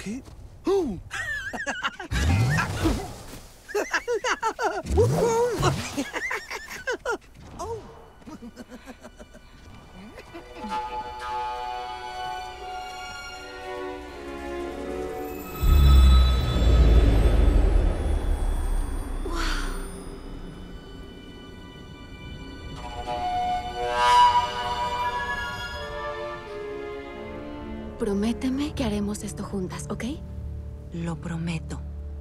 ¿Qué? Prométeme que haremos esto juntas, ¿ok? Lo prometo.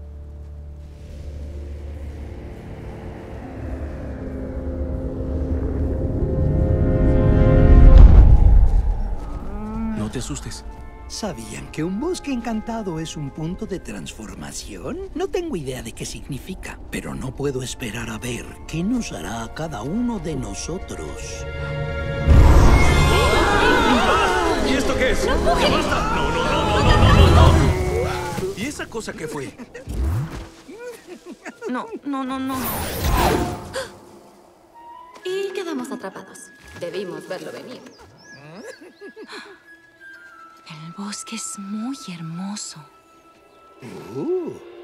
No te asustes. ¿Sabían que un bosque encantado es un punto de transformación? No tengo idea de qué significa, pero no puedo esperar a ver qué nos hará a cada uno de nosotros. ¿Y esto qué es? ¡Ya basta! ¡No, no, no, no, no, no, no! ¿Y esa cosa qué fue? No, no, no, no. Y quedamos atrapados. Debimos verlo venir. El bosque es muy hermoso.